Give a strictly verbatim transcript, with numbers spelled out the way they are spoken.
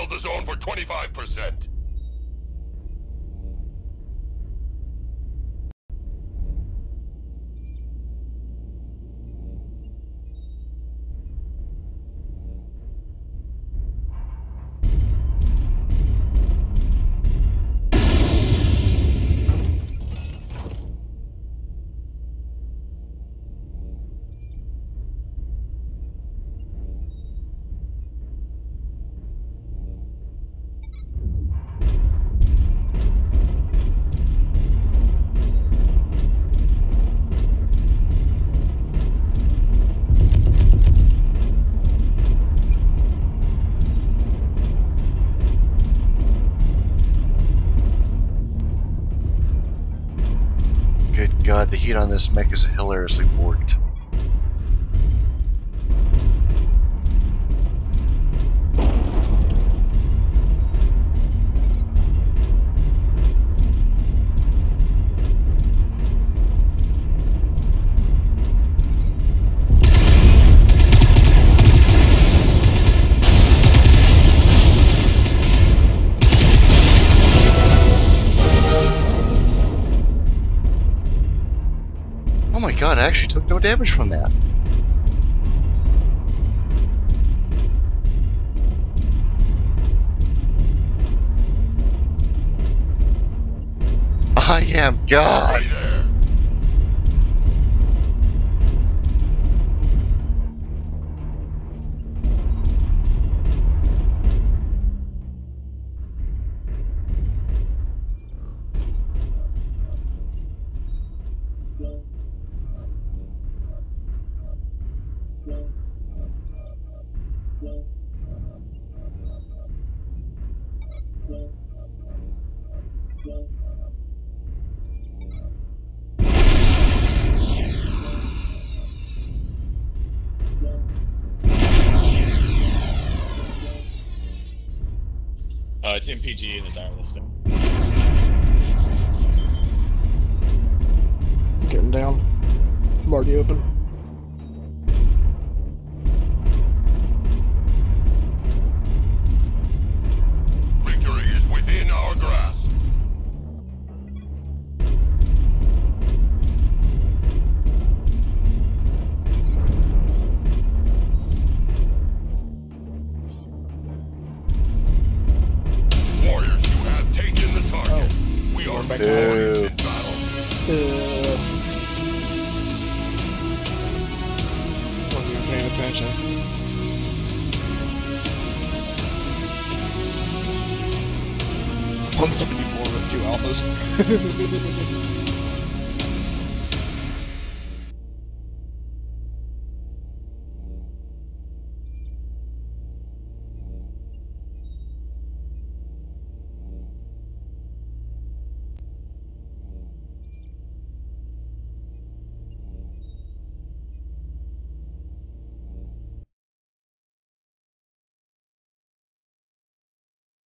held the zone for twenty-five percent. Good God, the heat on this mech is hilariously warped. Oh my God, I actually took no damage from that. I am God. Hey there. Uh, it's M P G in the direless thing. Getting down. I'm already open. Victory is within our grasp. Warriors, you have taken the target. Oh. We are back victorious to- in battle. Uh, wasn't even paying attention. One's gonna be more than two alphas.